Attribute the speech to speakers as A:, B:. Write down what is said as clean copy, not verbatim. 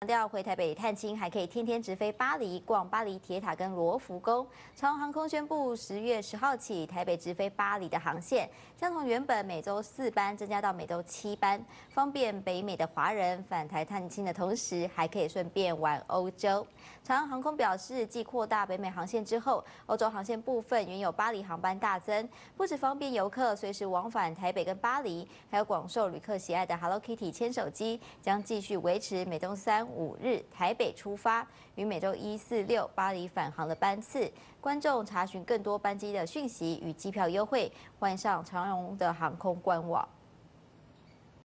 A: 调回台北探亲，还可以天天直飞巴黎，逛巴黎铁塔跟罗浮宫。长荣航空宣布10月10号起，台北直飞巴黎的航线将从原本每周4班增加到每周7班，方便北美的华人返台探亲的同时，还可以顺便玩欧洲。长荣航空表示，继扩大北美航线之后，欧洲航线部分原有巴黎航班大增，不只方便游客随时往返台北跟巴黎，还有广受旅客喜爱的 Hello Kitty 牵手机将继续维持每周3、5日台北出发，与每周1、4、6巴黎返航的班次。观众查询更多班机的讯息与机票优惠，欢迎上长荣的航空官网。